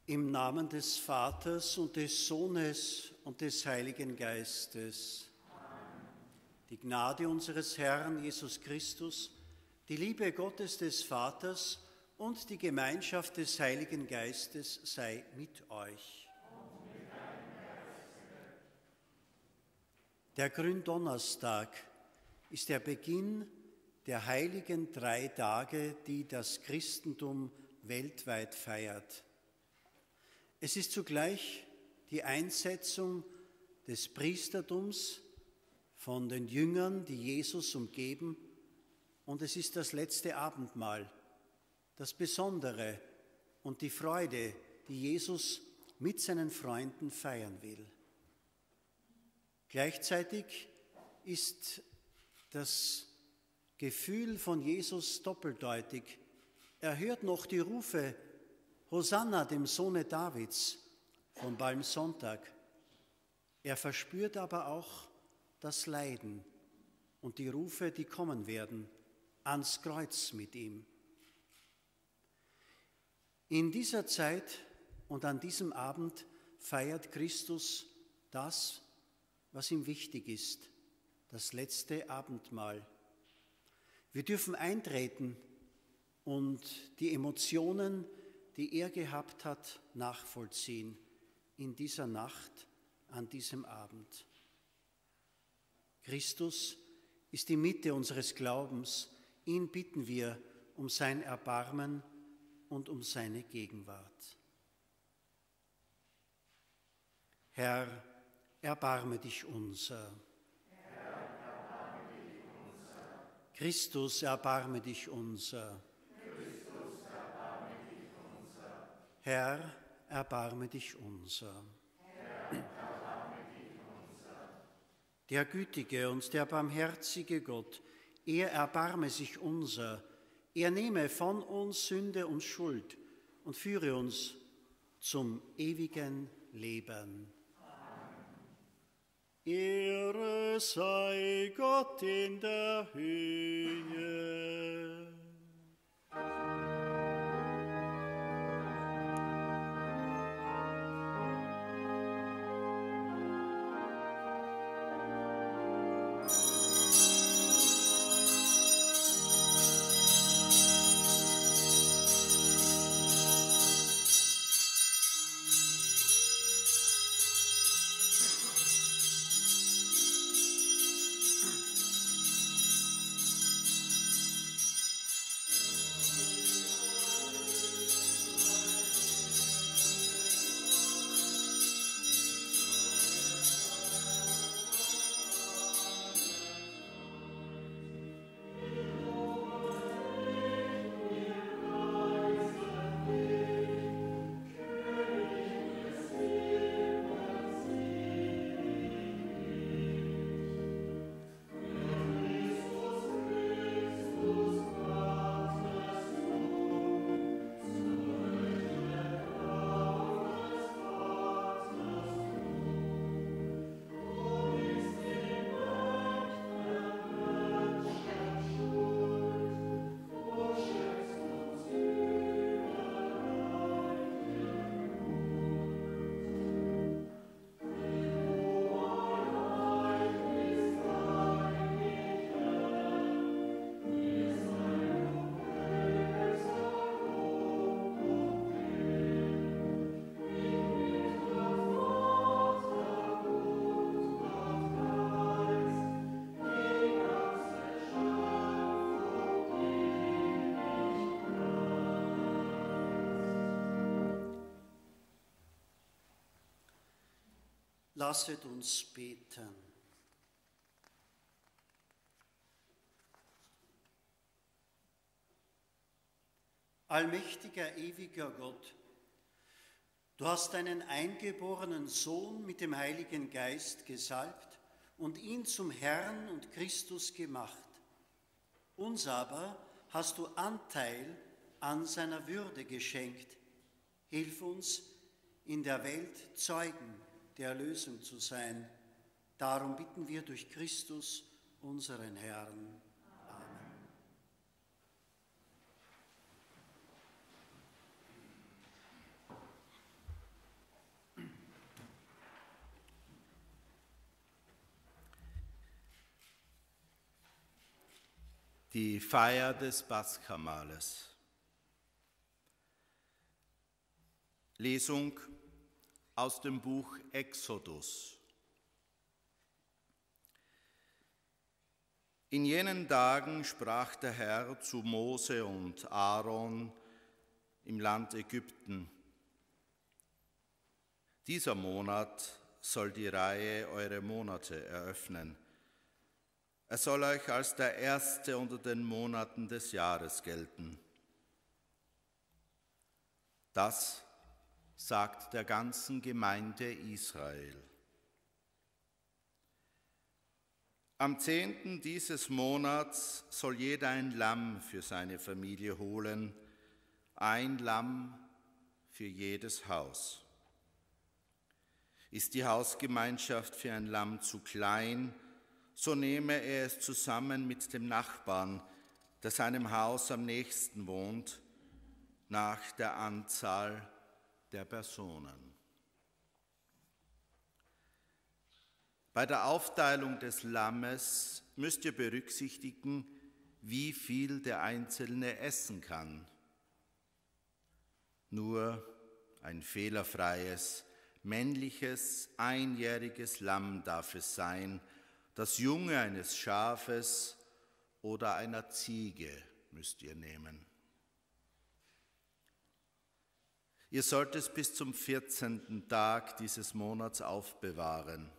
Im Namen des Vaters und des Sohnes und des Heiligen Geistes. Amen. Die Gnade unseres Herrn Jesus Christus, die Liebe Gottes des Vaters und die Gemeinschaft des Heiligen Geistes sei mit euch. Und mit deinem Geiste. Der Gründonnerstag ist der Beginn der heiligen 3 Tage, die das Christentum weltweit feiert. Es ist zugleich die Einsetzung des Priestertums von den Jüngern, die Jesus umgeben, und es ist das letzte Abendmahl, das Besondere und die Freude, die Jesus mit seinen Freunden feiern will. Gleichzeitig ist das Gefühl von Jesus doppeldeutig. Er hört noch die Rufe Hosanna, dem Sohne Davids, vom Palmsonntag. Er verspürt aber auch das Leiden und die Rufe, die kommen werden, ans Kreuz mit ihm. In dieser Zeit und an diesem Abend feiert Christus das, was ihm wichtig ist, das letzte Abendmahl. Wir dürfen eintreten und die Emotionen, die er gehabt hat, nachvollziehen in dieser Nacht, an diesem Abend. Christus ist die Mitte unseres Glaubens. Ihn bitten wir um sein Erbarmen und um seine Gegenwart. Herr, erbarme dich unser. Herr, erbarme dich unser. Christus, erbarme dich unser. Herr, erbarme dich unser. Herr, erbarme dich unser. Der gütige und der barmherzige Gott, er erbarme sich unser. Er nehme von uns Sünde und Schuld und führe uns zum ewigen Leben. Amen. Ehre sei Gott in der Höhe. Lasset uns beten. Allmächtiger, ewiger Gott, du hast deinen eingeborenen Sohn mit dem Heiligen Geist gesalbt und ihn zum Herrn und Christus gemacht. Uns aber hast du Anteil an seiner Würde geschenkt. Hilf uns, in der Welt Zeugen der Erlösung zu sein. Darum bitten wir durch Christus, unseren Herrn. Amen. Die Feier des Paschamahles. Lesung aus dem Buch Exodus. In jenen Tagen sprach der Herr zu Mose und Aaron im Land Ägypten: Dieser Monat soll die Reihe eurer Monate eröffnen. Er soll euch als der erste unter den Monaten des Jahres gelten. Das sagt der ganzen Gemeinde Israel. Am 10. dieses Monats soll jeder ein Lamm für seine Familie holen, ein Lamm für jedes Haus. Ist die Hausgemeinschaft für ein Lamm zu klein, so nehme er es zusammen mit dem Nachbarn, der seinem Haus am nächsten wohnt, nach der Anzahl der Personen. Bei der Aufteilung des Lammes müsst ihr berücksichtigen, wie viel der Einzelne essen kann. Nur ein fehlerfreies, männliches, einjähriges Lamm darf es sein. Das Junge eines Schafes oder einer Ziege müsst ihr nehmen. Ihr sollt es bis zum 14. Tag dieses Monats aufbewahren.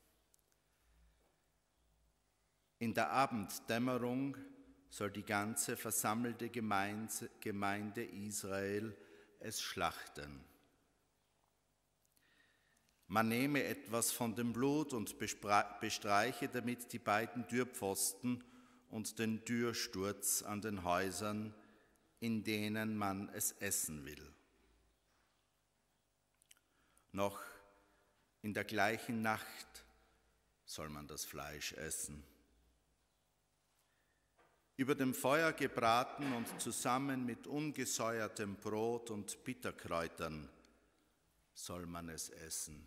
In der Abenddämmerung soll die ganze versammelte Gemeinde Israel es schlachten. Man nehme etwas von dem Blut und bestreiche damit die beiden Türpfosten und den Türsturz an den Häusern, in denen man es essen will. Noch in der gleichen Nacht soll man das Fleisch essen. Über dem Feuer gebraten und zusammen mit ungesäuertem Brot und Bitterkräutern soll man es essen.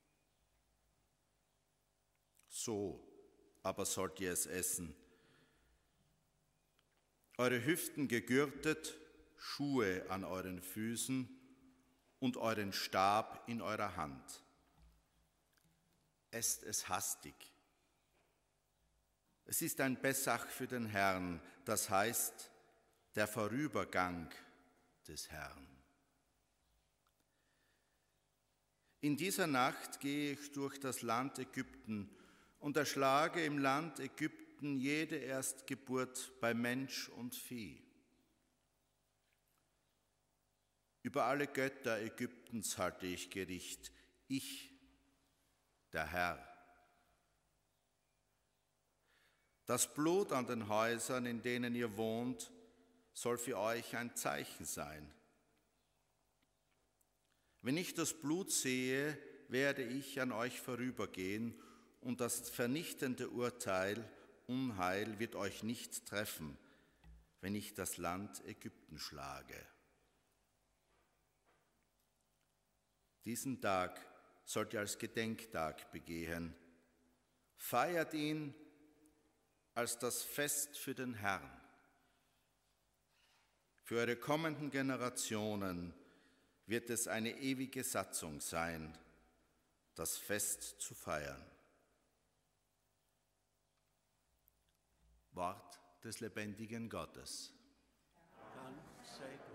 So aber sollt ihr es essen: eure Hüften gegürtet, Schuhe an euren Füßen und euren Stab in eurer Hand. Esst es hastig. Es ist ein Pessach für den Herrn, das heißt der Vorübergang des Herrn. In dieser Nacht gehe ich durch das Land Ägypten und erschlage im Land Ägypten jede Erstgeburt bei Mensch und Vieh. Über alle Götter Ägyptens halte ich Gericht, ich, der Herr. Das Blut an den Häusern, in denen ihr wohnt, soll für euch ein Zeichen sein. Wenn ich das Blut sehe, werde ich an euch vorübergehen, und das vernichtende Urteil, Unheil, wird euch nicht treffen, wenn ich das Land Ägypten schlage. Diesen Tag sollt ihr als Gedenktag begehen. Feiert ihn als das Fest für den Herrn. Für eure kommenden Generationen wird es eine ewige Satzung sein, das Fest zu feiern. Wort des lebendigen Gottes. Dank sei Gott.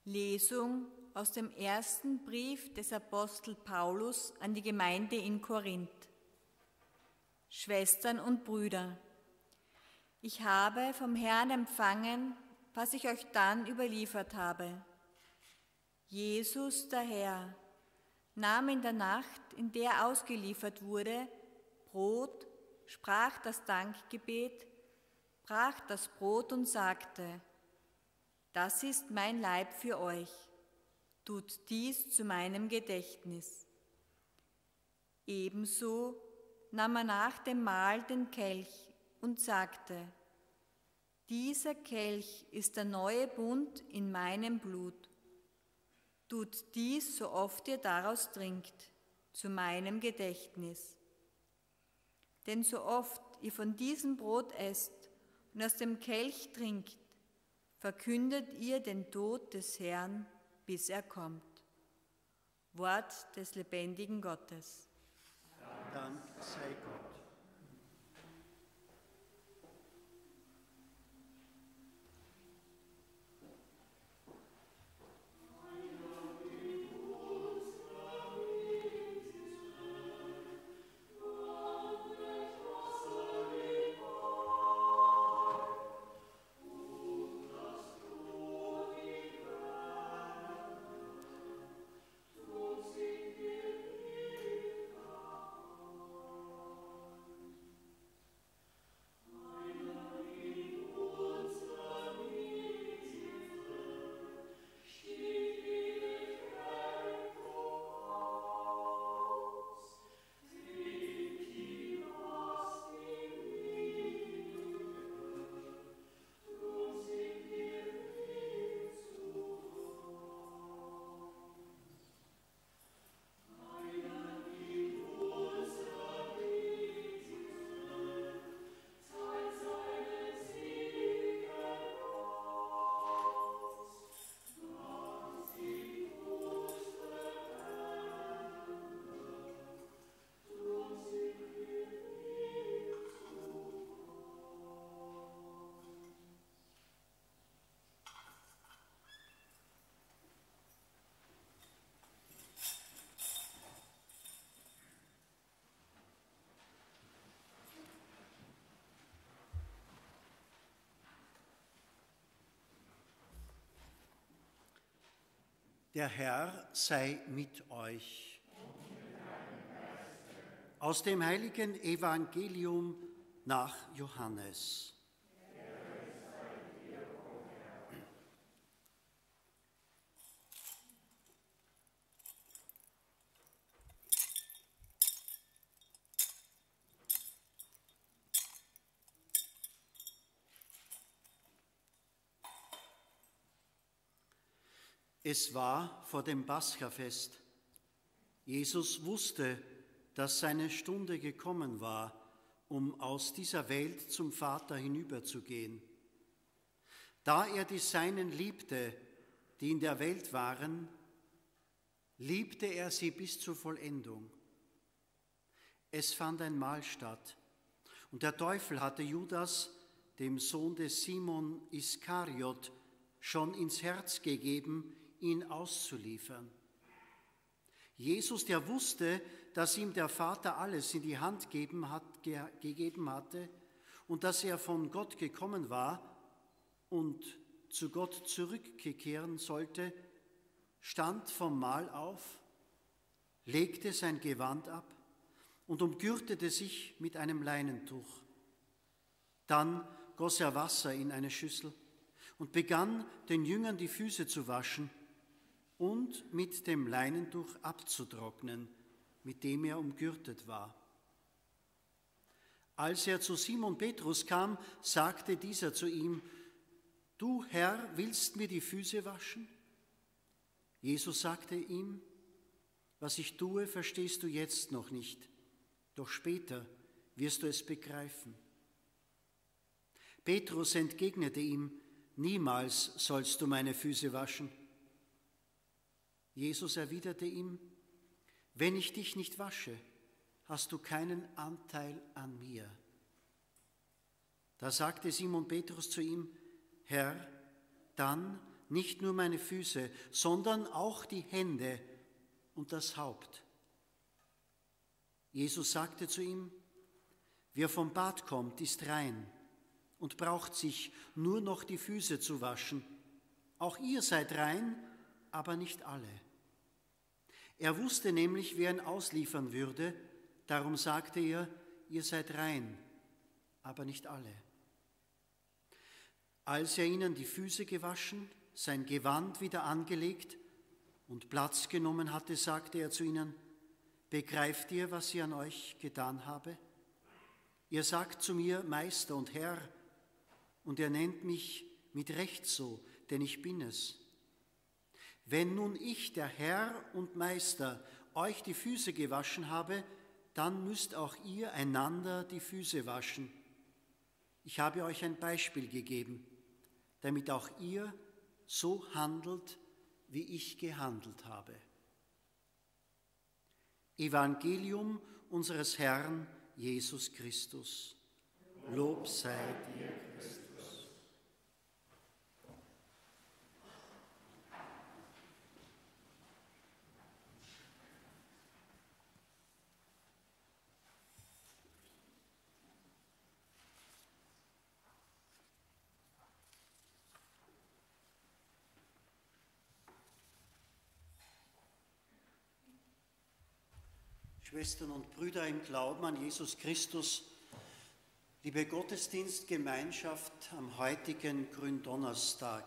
Lesung aus dem ersten Brief des Apostel Paulus an die Gemeinde in Korinth. Schwestern und Brüder, ich habe vom Herrn empfangen, was ich euch dann überliefert habe. Jesus, der Herr, nahm in der Nacht, in der er ausgeliefert wurde, Brot, sprach das Dankgebet, brach das Brot und sagte: Das ist mein Leib für euch. Tut dies zu meinem Gedächtnis. Ebenso nahm er nach dem Mahl den Kelch und sagte: Dieser Kelch ist der neue Bund in meinem Blut. Tut dies, so oft ihr daraus trinkt, zu meinem Gedächtnis. Denn so oft ihr von diesem Brot esst und aus dem Kelch trinkt, verkündet ihr den Tod des Herrn, bis er kommt. Wort des lebendigen Gottes. Dank sei Gott. Der Herr sei mit euch. Aus dem heiligen Evangelium nach Johannes. Es war vor dem Paschafest. Jesus wusste, dass seine Stunde gekommen war, um aus dieser Welt zum Vater hinüberzugehen. Da er die Seinen liebte, die in der Welt waren, liebte er sie bis zur Vollendung. Es fand ein Mahl statt, und der Teufel hatte Judas, dem Sohn des Simon Iskariot, schon ins Herz gegeben, ihn auszuliefern. Jesus, der wusste, dass ihm der Vater alles in die Hand gegeben hatte und dass er von Gott gekommen war und zu Gott zurückkehren sollte, stand vom Mahl auf, legte sein Gewand ab und umgürtete sich mit einem Leinentuch. Dann goss er Wasser in eine Schüssel und begann, den Jüngern die Füße zu waschen und mit dem Leinentuch abzutrocknen, mit dem er umgürtet war. Als er zu Simon Petrus kam, sagte dieser zu ihm: Du, Herr, willst mir die Füße waschen? Jesus sagte ihm: Was ich tue, verstehst du jetzt noch nicht, doch später wirst du es begreifen. Petrus entgegnete ihm: Niemals sollst du meine Füße waschen. Jesus erwiderte ihm: Wenn ich dich nicht wasche, hast du keinen Anteil an mir. Da sagte Simon Petrus zu ihm: Herr, dann nicht nur meine Füße, sondern auch die Hände und das Haupt. Jesus sagte zu ihm: Wer vom Bad kommt, ist rein und braucht sich nur noch die Füße zu waschen. Auch ihr seid rein, aber nicht alle. Er wusste nämlich, wer ihn ausliefern würde, darum sagte er: Ihr seid rein, aber nicht alle. Als er ihnen die Füße gewaschen, sein Gewand wieder angelegt und Platz genommen hatte, sagte er zu ihnen: Begreift ihr, was ich an euch getan habe? Ihr sagt zu mir: Meister und Herr, und ihr nennt mich mit Recht so, denn ich bin es. Wenn nun ich, der Herr und Meister, euch die Füße gewaschen habe, dann müsst auch ihr einander die Füße waschen. Ich habe euch ein Beispiel gegeben, damit auch ihr so handelt, wie ich gehandelt habe. Evangelium unseres Herrn Jesus Christus. Lob sei dir, Christus. Schwestern und Brüder im Glauben an Jesus Christus, liebe Gottesdienstgemeinschaft am heutigen Gründonnerstag.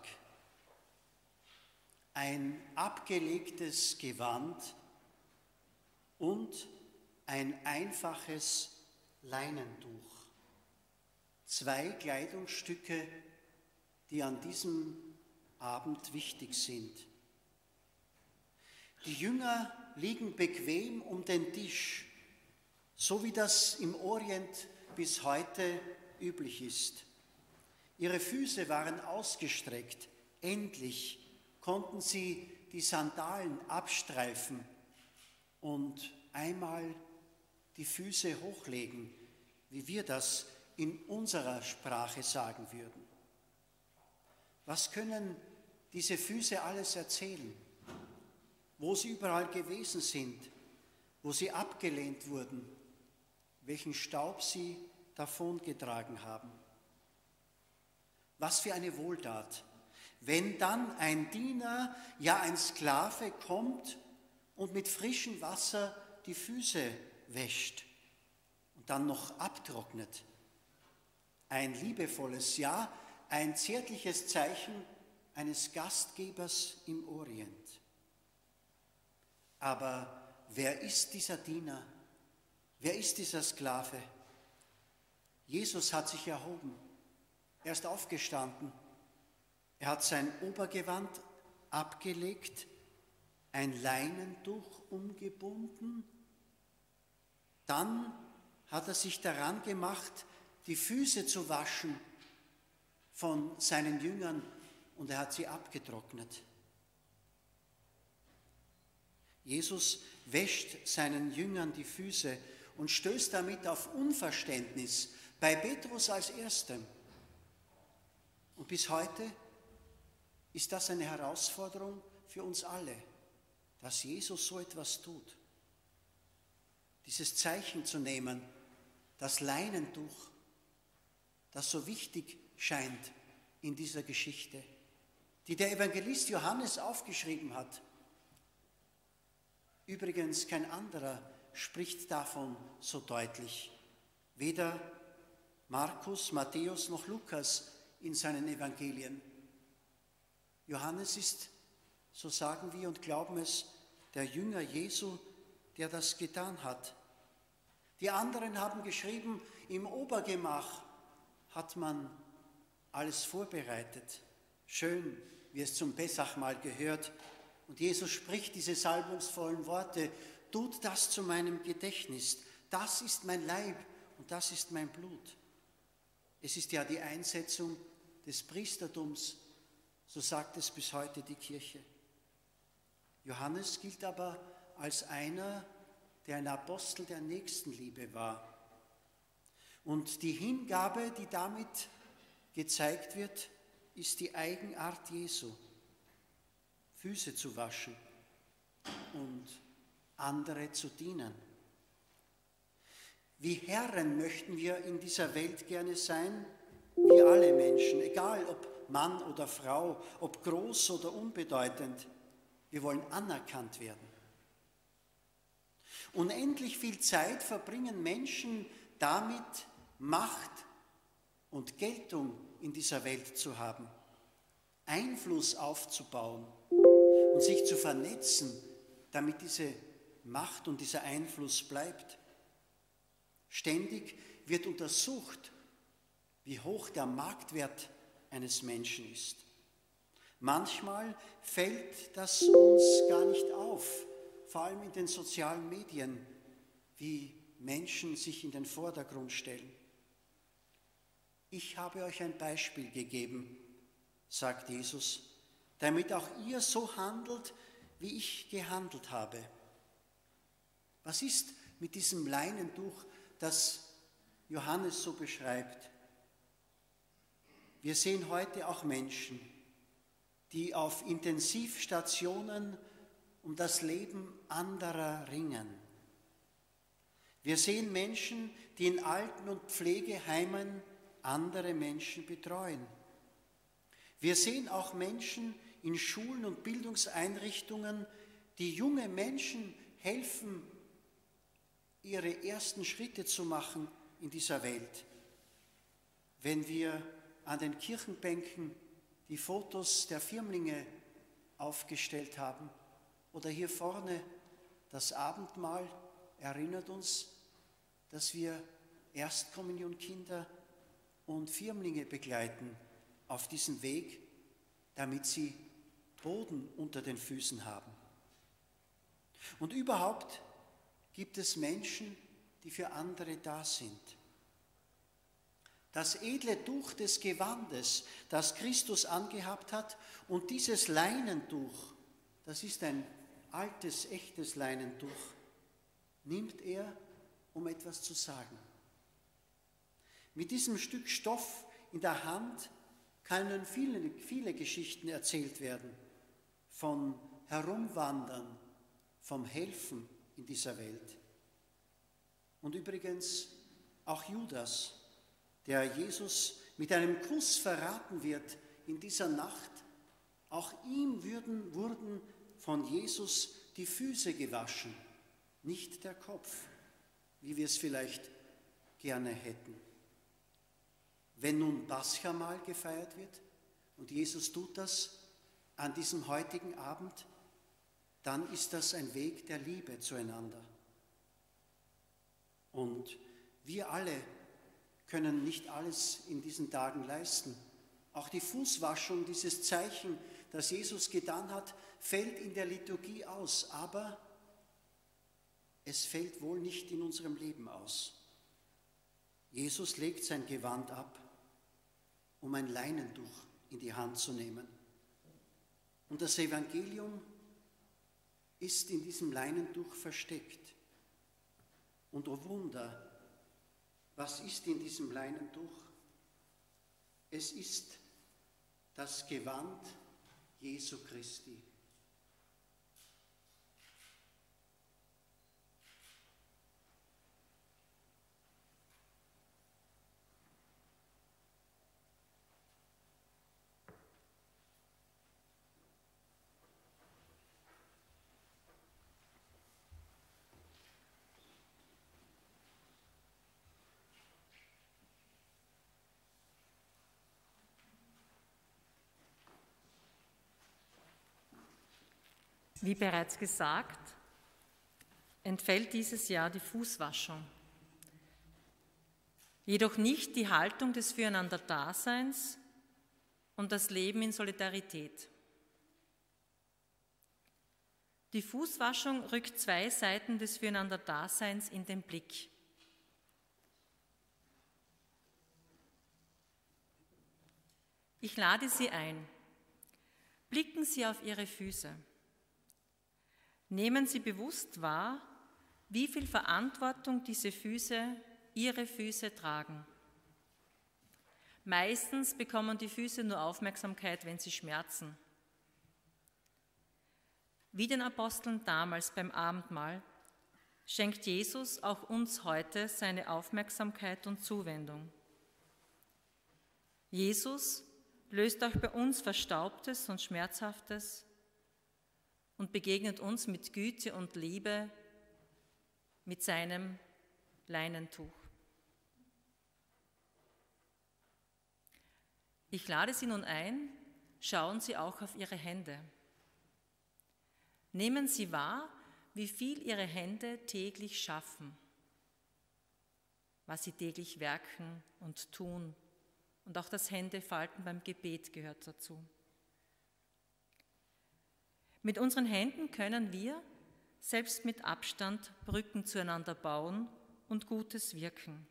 Ein abgelegtes Gewand und ein einfaches Leinentuch. Zwei Kleidungsstücke, die an diesem Abend wichtig sind. Die Jünger liegen bequem um den Tisch, so wie das im Orient bis heute üblich ist. Ihre Füße waren ausgestreckt, endlich konnten sie die Sandalen abstreifen und einmal die Füße hochlegen, wie wir das in unserer Sprache sagen würden. Was können diese Füße alles erzählen? Wo sie überall gewesen sind, wo sie abgelehnt wurden, welchen Staub sie davongetragen haben. Was für eine Wohltat, wenn dann ein Diener, ja ein Sklave kommt und mit frischem Wasser die Füße wäscht und dann noch abtrocknet. Ein liebevolles, ja ein zärtliches Zeichen eines Gastgebers im Orient. Aber wer ist dieser Diener? Wer ist dieser Sklave? Jesus hat sich erhoben. Er ist aufgestanden. Er hat sein Obergewand abgelegt, ein Leinentuch umgebunden. Dann hat er sich daran gemacht, die Füße zu waschen von seinen Jüngern, und er hat sie abgetrocknet. Jesus wäscht seinen Jüngern die Füße und stößt damit auf Unverständnis, bei Petrus als Erstem. Und bis heute ist das eine Herausforderung für uns alle, dass Jesus so etwas tut. Dieses Zeichen zu nehmen, das Leinentuch, das so wichtig scheint in dieser Geschichte, die der Evangelist Johannes aufgeschrieben hat. Übrigens, kein anderer spricht davon so deutlich. Weder Markus, Matthäus noch Lukas in seinen Evangelien. Johannes ist, so sagen wir und glauben es, der Jünger Jesu, der das getan hat. Die anderen haben geschrieben, im Obergemach hat man alles vorbereitet. Schön, wie es zum Pessachmahl gehört. Und Jesus spricht diese salbungsvollen Worte: Tut das zu meinem Gedächtnis. Das ist mein Leib und das ist mein Blut. Es ist ja die Einsetzung des Priestertums, so sagt es bis heute die Kirche. Johannes gilt aber als einer, der ein Apostel der Nächstenliebe war. Und die Hingabe, die damit gezeigt wird, ist die Eigenart Jesu. Füße zu waschen und andere zu dienen. Wie Herren möchten wir in dieser Welt gerne sein, wie alle Menschen, egal ob Mann oder Frau, ob groß oder unbedeutend. Wir wollen anerkannt werden. Unendlich viel Zeit verbringen Menschen damit, Macht und Geltung in dieser Welt zu haben, Einfluss aufzubauen und sich zu vernetzen, damit diese Macht und dieser Einfluss bleibt. Ständig wird untersucht, wie hoch der Marktwert eines Menschen ist. Manchmal fällt das uns gar nicht auf, vor allem in den sozialen Medien, wie Menschen sich in den Vordergrund stellen. Ich habe euch ein Beispiel gegeben, sagt Jesus, damit auch ihr so handelt, wie ich gehandelt habe. Was ist mit diesem Leinentuch, das Johannes so beschreibt? Wir sehen heute auch Menschen, die auf Intensivstationen um das Leben anderer ringen. Wir sehen Menschen, die in Alten- und Pflegeheimen andere Menschen betreuen. Wir sehen auch Menschen in Schulen und Bildungseinrichtungen, die junge Menschen helfen, ihre ersten Schritte zu machen in dieser Welt. Wenn wir an den Kirchenbänken die Fotos der Firmlinge aufgestellt haben oder hier vorne das Abendmahl, erinnert uns, dass wir Erstkommunionkinder und Firmlinge begleiten auf diesen Weg, damit sie Boden unter den Füßen haben. Und überhaupt gibt es Menschen, die für andere da sind. Das edle Tuch des Gewandes, das Christus angehabt hat, und dieses Leinentuch, das ist ein altes, echtes Leinentuch, nimmt er, um etwas zu sagen. Mit diesem Stück Stoff in der Hand können viele Geschichten erzählt werden, von Herumwandern, vom Helfen in dieser Welt. Und übrigens auch Judas, der Jesus mit einem Kuss verraten wird in dieser Nacht, auch ihm wurden von Jesus die Füße gewaschen, nicht der Kopf, wie wir es vielleicht gerne hätten. Wenn nun Paschamahl gefeiert wird und Jesus tut das an diesem heutigen Abend, dann ist das ein Weg der Liebe zueinander. Und wir alle können nicht alles in diesen Tagen leisten. Auch die Fußwaschung, dieses Zeichen, das Jesus getan hat, fällt in der Liturgie aus, aber es fällt wohl nicht in unserem Leben aus. Jesus legt sein Gewand ab, um ein Leinentuch in die Hand zu nehmen. Und das Evangelium ist in diesem Leinentuch versteckt. Und oh Wunder, was ist in diesem Leinentuch? Es ist das Gewand Jesu Christi. Wie bereits gesagt, entfällt dieses Jahr die Fußwaschung. Jedoch nicht die Haltung des Füreinander-Daseins und das Leben in Solidarität. Die Fußwaschung rückt zwei Seiten des Füreinander-Daseins in den Blick. Ich lade Sie ein. Blicken Sie auf Ihre Füße. Nehmen Sie bewusst wahr, wie viel Verantwortung diese Füße, Ihre Füße tragen. Meistens bekommen die Füße nur Aufmerksamkeit, wenn sie schmerzen. Wie den Aposteln damals beim Abendmahl schenkt Jesus auch uns heute seine Aufmerksamkeit und Zuwendung. Jesus löst auch bei uns Verstaubtes und Schmerzhaftes und begegnet uns mit Güte und Liebe mit seinem Leinentuch. Ich lade Sie nun ein, schauen Sie auch auf Ihre Hände. Nehmen Sie wahr, wie viel Ihre Hände täglich schaffen, was sie täglich werken und tun. Und auch das Händefalten beim Gebet gehört dazu. Mit unseren Händen können wir, selbst mit Abstand, Brücken zueinander bauen und Gutes wirken.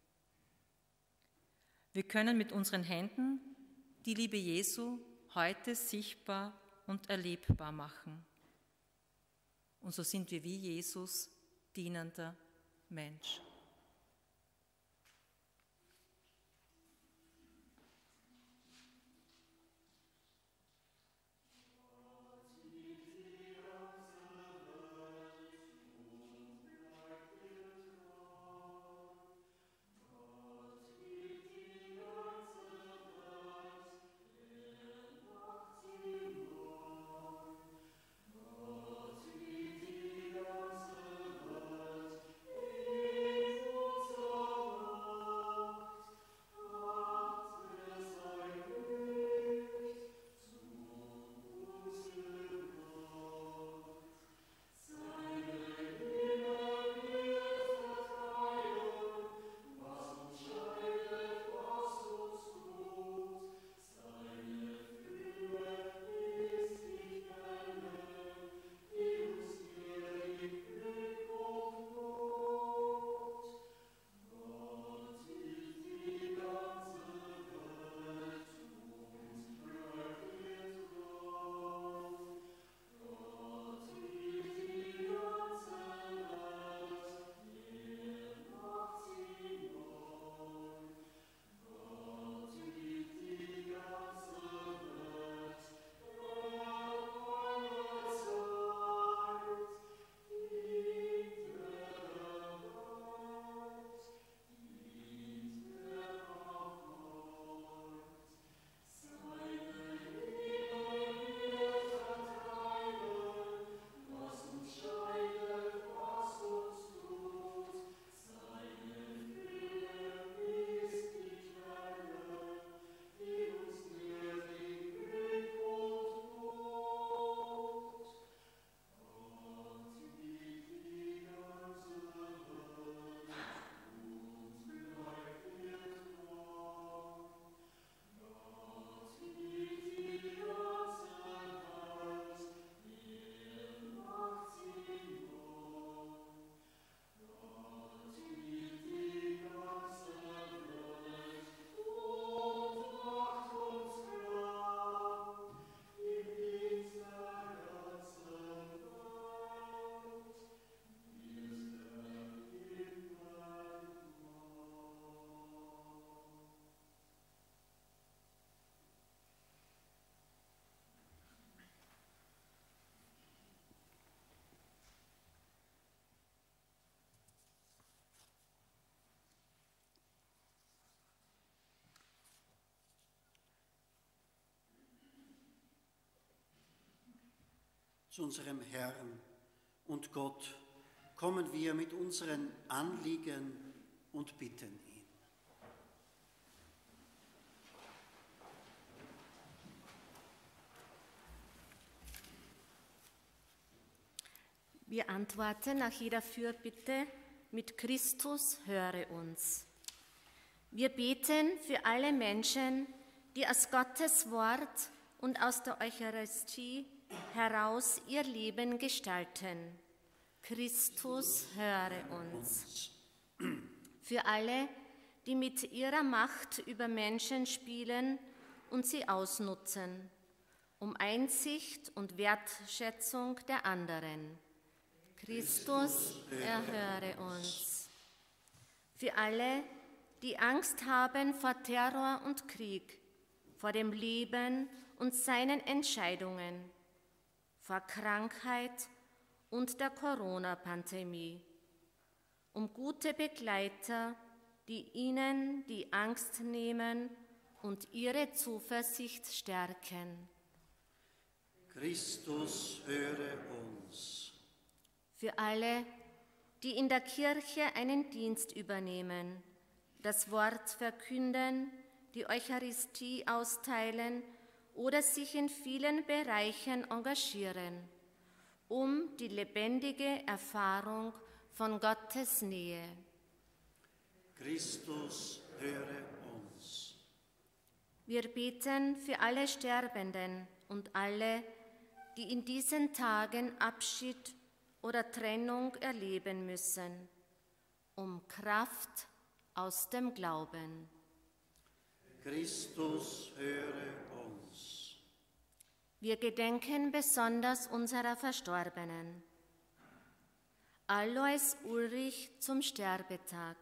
Wir können mit unseren Händen die Liebe Jesu heute sichtbar und erlebbar machen. Und so sind wir wie Jesus dienender Mensch. Zu unserem Herrn und Gott kommen wir mit unseren Anliegen und bitten ihn. Wir antworten nach jeder Fürbitte mit Christus, höre uns. Wir beten für alle Menschen, die aus Gottes Wort und aus der Eucharistie heraus ihr Leben gestalten. Christus, höre uns. Für alle, die mit ihrer Macht über Menschen spielen und sie ausnutzen, um Einsicht und Wertschätzung der anderen. Christus, erhöre uns. Für alle, die Angst haben vor Terror und Krieg, vor dem Leben und seinen Entscheidungen. vor Krankheit und der Corona-Pandemie, um gute Begleiter, die ihnen die Angst nehmen und ihre Zuversicht stärken. Christus, höre uns. Für alle, die in der Kirche einen Dienst übernehmen, das Wort verkünden, die Eucharistie austeilen oder sich in vielen Bereichen engagieren, um die lebendige Erfahrung von Gottes Nähe. Christus, höre uns. Wir beten für alle Sterbenden und alle, die in diesen Tagen Abschied oder Trennung erleben müssen, um Kraft aus dem Glauben. Christus, höre uns. Wir gedenken besonders unserer Verstorbenen. Alois Ulrich zum Sterbetag.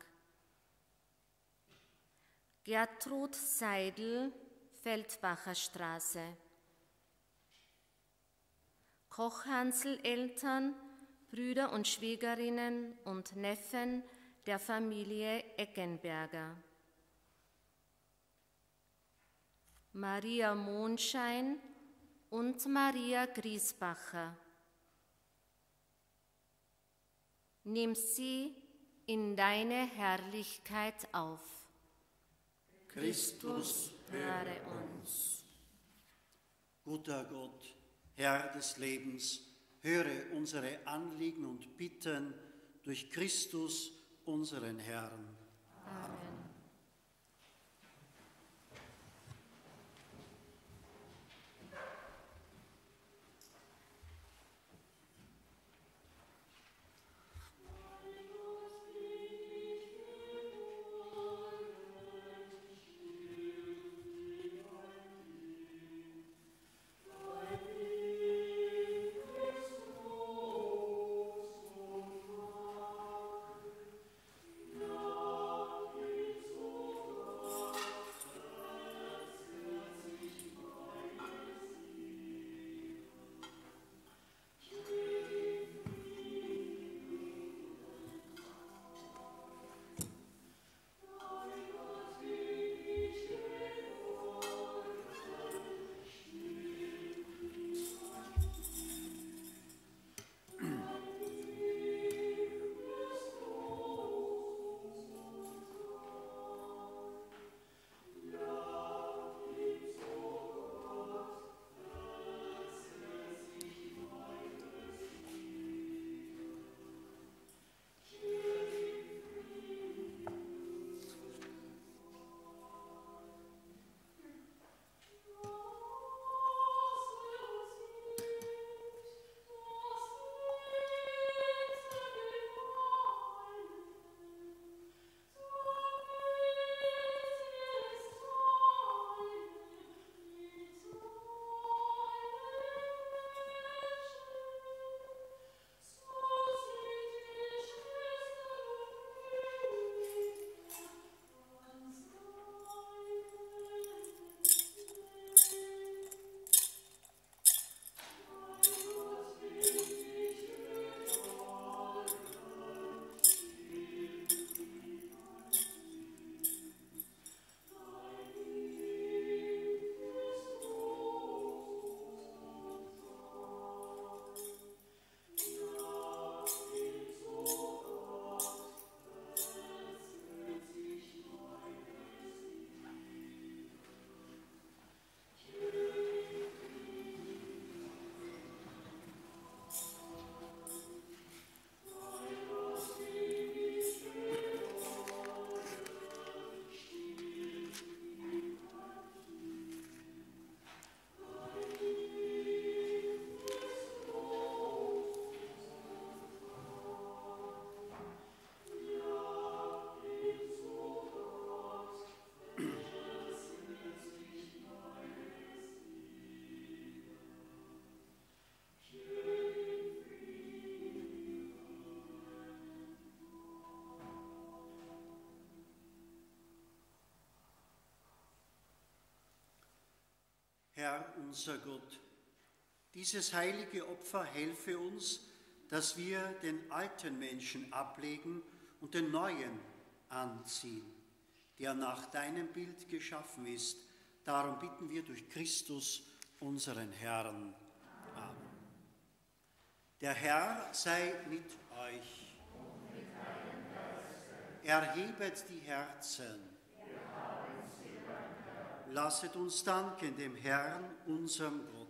Gertrud Seidel, Feldbacher Straße. Koch-Hansl-Eltern, Brüder und Schwiegerinnen und Neffen der Familie Eggenberger. Maria Mondschein und Maria Griesbacher. Nimm sie in deine Herrlichkeit auf. Christus, höre uns. Guter Gott, Herr des Lebens, höre unsere Anliegen und Bitten durch Christus, unseren Herrn. Amen. Herr unser Gott, Dieses heilige Opfer helfe uns, dass wir den alten Menschen ablegen und den neuen anziehen, der nach deinem Bild geschaffen ist. Darum bitten wir durch Christus, unseren Herrn. Amen. Der Herr sei mit euch. Erhebet die Herzen. Lasset uns danken dem Herrn, unserem Gott.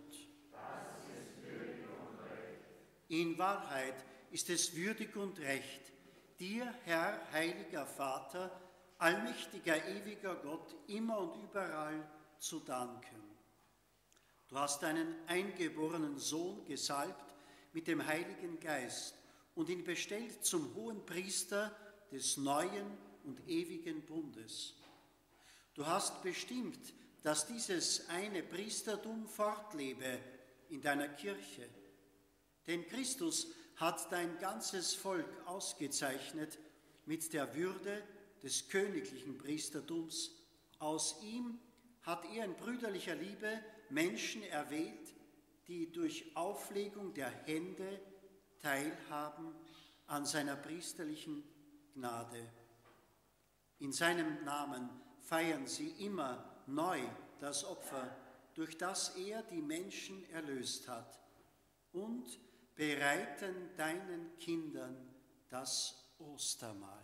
In Wahrheit ist es würdig und recht, dir, Herr, heiliger Vater, allmächtiger, ewiger Gott, immer und überall zu danken. Du hast deinen eingeborenen Sohn gesalbt mit dem Heiligen Geist und ihn bestellt zum Hohenpriester des neuen und ewigen Bundes. Du hast bestimmt, dass dieses eine Priestertum fortlebe in deiner Kirche. Denn Christus hat dein ganzes Volk ausgezeichnet mit der Würde des königlichen Priestertums. Aus ihm hat er in brüderlicher Liebe Menschen erwählt, die durch Auflegung der Hände teilhaben an seiner priesterlichen Gnade. In seinem Namen feiern sie immer neu das Opfer, durch das er die Menschen erlöst hat, und bereiten deinen Kindern das Ostermahl.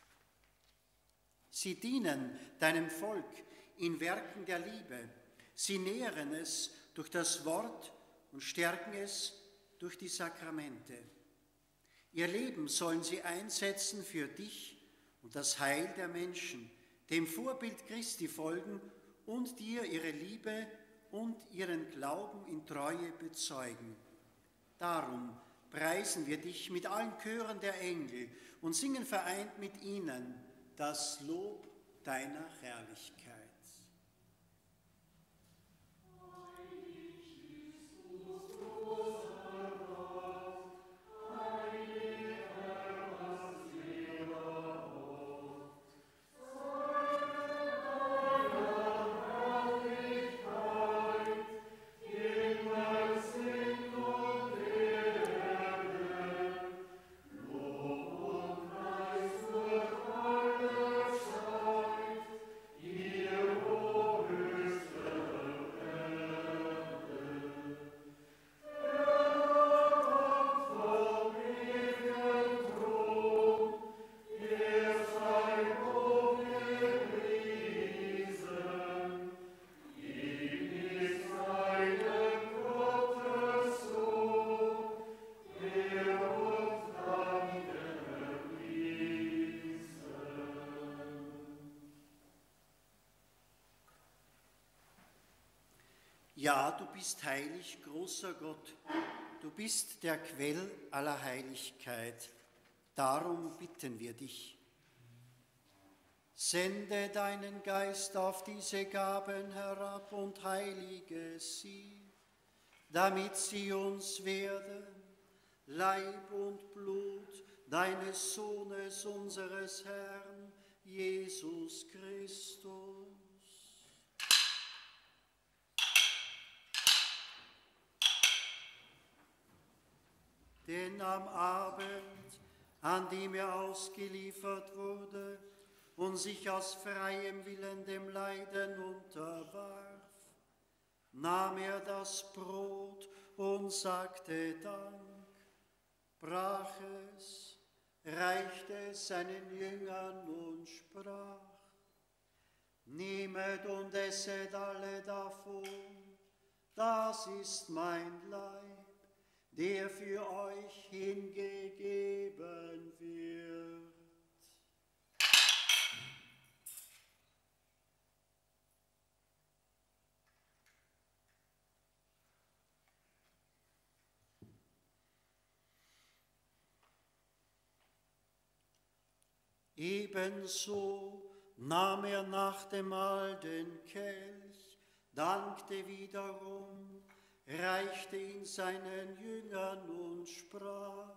Sie dienen deinem Volk in Werken der Liebe. Sie nähren es durch das Wort und stärken es durch die Sakramente. Ihr Leben sollen sie einsetzen für dich und das Heil der Menschen, dem Vorbild Christi folgen und dir ihre Liebe und ihren Glauben in Treue bezeugen. Darum preisen wir dich mit allen Chören der Engel und singen vereint mit ihnen das Lob deiner Herrlichkeit. Ja, du bist heilig, großer Gott. Du bist der Quell aller Heiligkeit. Darum bitten wir dich. Sende deinen Geist auf diese Gaben herab und heilige sie, damit sie uns werden, Leib und Blut deines Sohnes, unseres Herrn, Jesus Christus. Denn am Abend, an dem er ausgeliefert wurde und sich aus freiem Willen dem Leiden unterwarf, nahm er das Brot und sagte Dank, brach es, reichte es seinen Jüngern und sprach: Nehmet und esset alle davon, das ist mein Leib, der für euch hingegeben wird. Ebenso nahm er nach dem Mahl den Kelch, dankte wiederum, reichte ihn seinen Jüngern und sprach: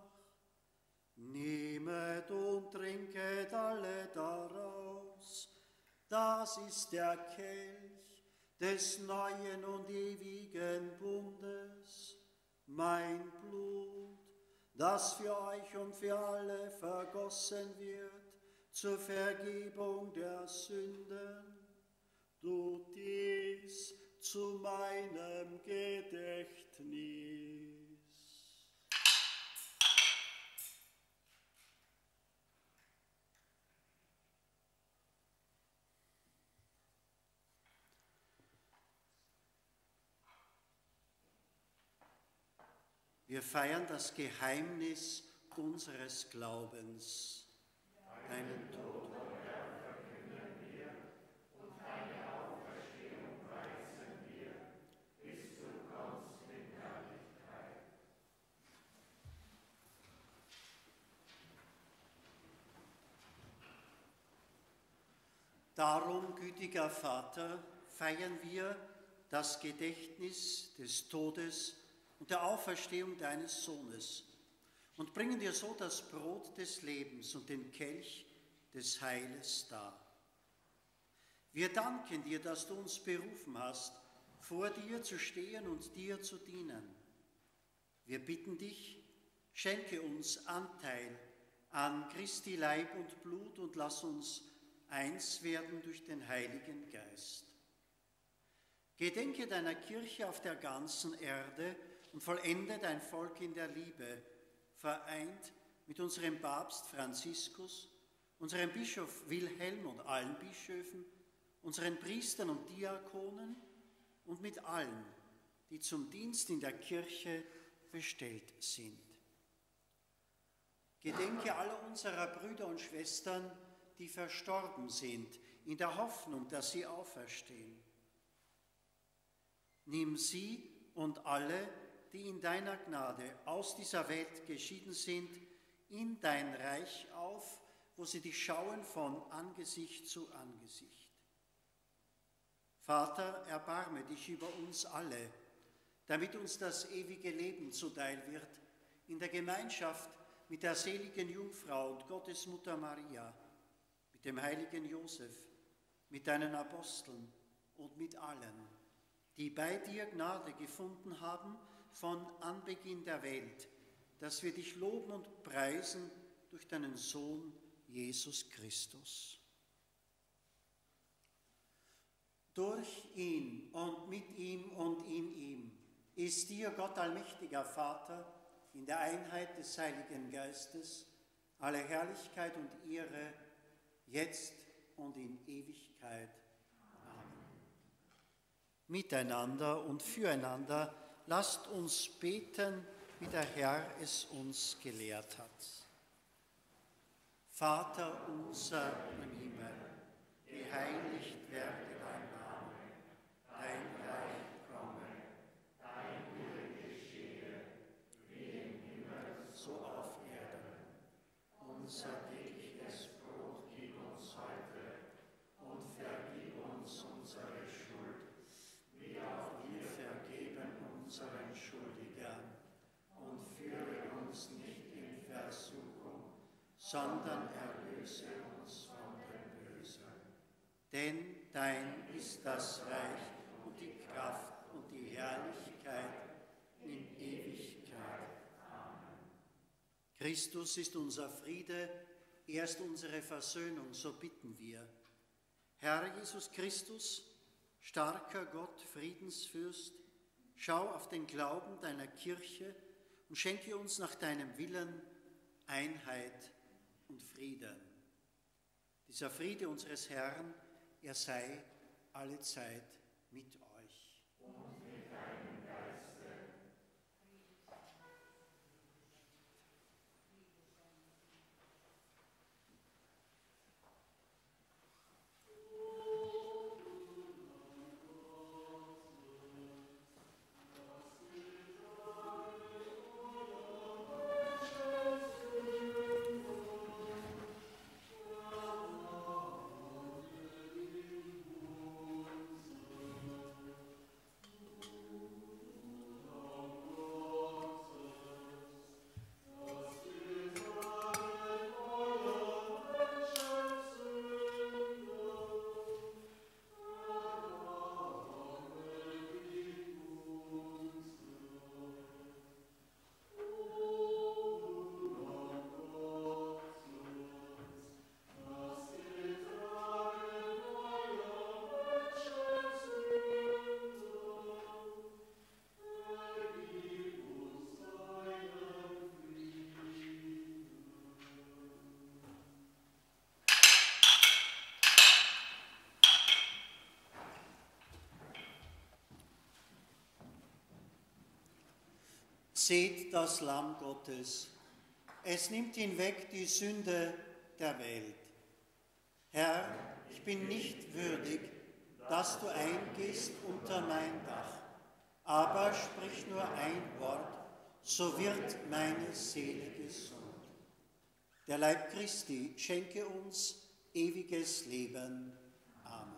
Nehmet und trinket alle daraus, das ist der Kelch des neuen und ewigen Bundes, mein Blut, das für euch und für alle vergossen wird, zur Vergebung der Sünden. Tut dies zu meinem Gedächtnis. Wir feiern das Geheimnis unseres Glaubens. Deinen Tod, o Herr, verkünden wir, und deine Auferstehung preisen wir, bis du kommst in Herrlichkeit. Darum, gütiger Vater, feiern wir das Gedächtnis des Todes und der Auferstehung deines Sohnes und bringen dir so das Brot des Lebens und den Kelch des Heiles dar. Wir danken dir, dass du uns berufen hast, vor dir zu stehen und dir zu dienen. Wir bitten dich, schenke uns Anteil an Christi Leib und Blut und lass uns eins werden durch den Heiligen Geist. Gedenke deiner Kirche auf der ganzen Erde und vollende dein Volk in der Liebe, vereint mit unserem Papst Franziskus, unserem Bischof Wilhelm und allen Bischöfen, unseren Priestern und Diakonen und mit allen, die zum Dienst in der Kirche bestellt sind. Gedenke aller unserer Brüder und Schwestern, die verstorben sind, in der Hoffnung, dass sie auferstehen. Nimm sie und alle, die in deiner Gnade aus dieser Welt geschieden sind, in dein Reich auf, wo sie dich schauen von Angesicht zu Angesicht. Vater, erbarme dich über uns alle, damit uns das ewige Leben zuteil wird, in der Gemeinschaft mit der seligen Jungfrau und Gottesmutter Maria, mit dem heiligen Josef, mit deinen Aposteln und mit allen, die bei dir Gnade gefunden haben von Anbeginn der Welt, dass wir dich loben und preisen durch deinen Sohn Jesus Christus. Durch ihn und mit ihm und in ihm ist dir, Gott allmächtiger Vater, in der Einheit des Heiligen Geistes, alle Herrlichkeit und Ehre, jetzt und in Ewigkeit. Amen. Miteinander und füreinander lasst uns beten, wie der Herr es uns gelehrt hat. Vater unser im Himmel, geheiligt werde dein Name, dein Reich komme, dein Wille geschehe, wie im Himmel, so auf Erden. Unser tägliches Brot gib uns heute und vergib uns unsere Schuld, wie auch wir vergeben unseren Schuldigern. Und führe uns nicht in Versuchung, sondern erlöse uns von dem Bösen. Denn dein ist das Reich und die Kraft und die Herrlichkeit in Ewigkeit. Amen. Christus ist unser Friede, er ist unsere Versöhnung, so bitten wir. Herr Jesus Christus, starker Gott, Friedensfürst, schau auf den Glauben deiner Kirche und schenke uns nach deinem Willen Einheit und Frieden. Dieser Friede unseres Herrn, er sei allezeit mit euch. Und mit deinem Geiste. Seht das Lamm Gottes, es nimmt hinweg die Sünde der Welt. Herr, ich bin nicht würdig, dass du eingehst unter mein Dach, aber sprich nur ein Wort, so wird meine Seele gesund. Der Leib Christi schenke uns ewiges Leben. Amen.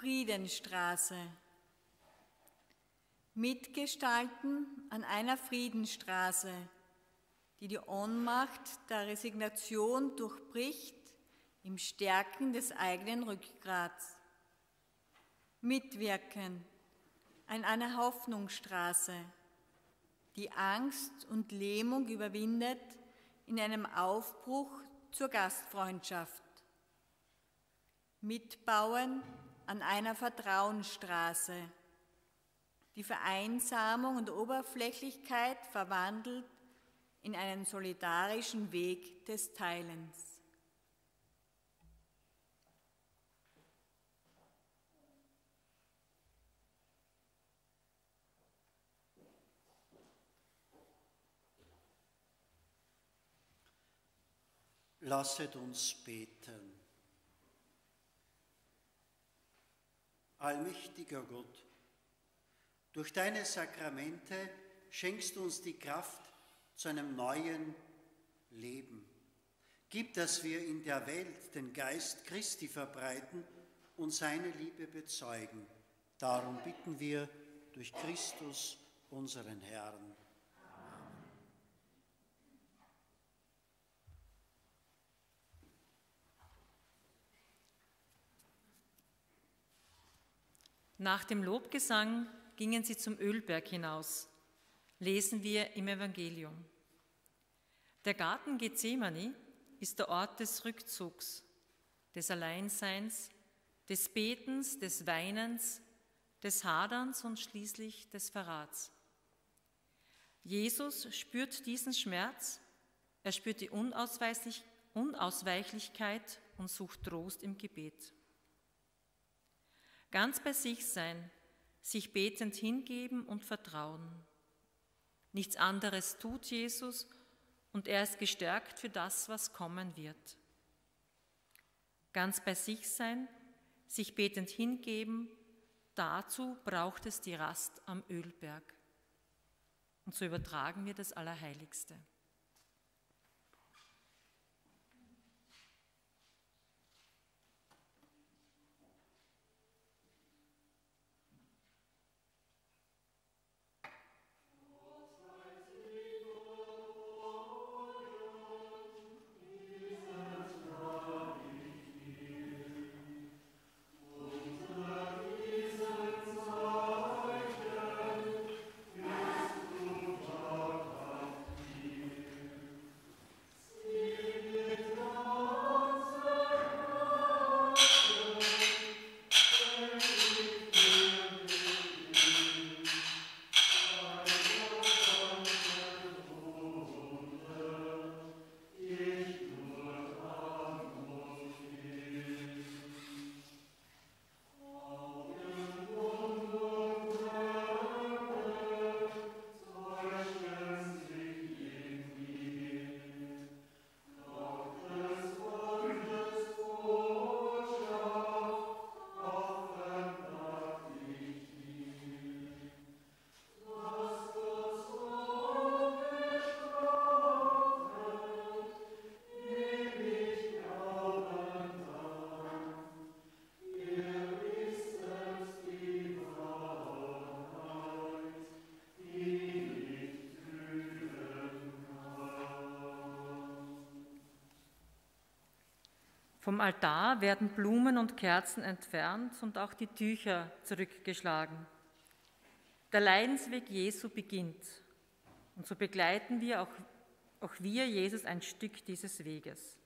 Friedenstraße. Mitgestalten an einer Friedensstraße, die die Ohnmacht der Resignation durchbricht im Stärken des eigenen Rückgrats. Mitwirken an einer Hoffnungsstraße, die Angst und Lähmung überwindet in einem Aufbruch zur Gastfreundschaft. Mitbauen an einer Vertrauensstraße, die Vereinsamung und Oberflächlichkeit verwandelt in einen solidarischen Weg des Teilens. Lasset uns beten. Allmächtiger Gott, durch deine Sakramente schenkst du uns die Kraft zu einem neuen Leben. Gib, dass wir in der Welt den Geist Christi verbreiten und seine Liebe bezeugen. Darum bitten wir durch Christus, unseren Herrn. Nach dem Lobgesang gingen sie zum Ölberg hinaus, lesen wir im Evangelium. Der Garten Gethsemane ist der Ort des Rückzugs, des Alleinseins, des Betens, des Weinens, des Haderns und schließlich des Verrats. Jesus spürt diesen Schmerz, er spürt die Unausweichlichkeit und sucht Trost im Gebet. Ganz bei sich sein, sich betend hingeben und vertrauen. Nichts anderes tut Jesus und er ist gestärkt für das, was kommen wird. Ganz bei sich sein, sich betend hingeben, dazu braucht es die Rast am Ölberg. Und so übertragen wir das Allerheiligste. Vom Altar werden Blumen und Kerzen entfernt und auch die Tücher zurückgeschlagen. Der Leidensweg Jesu beginnt und so begleiten wir auch wir Jesus ein Stück dieses Weges.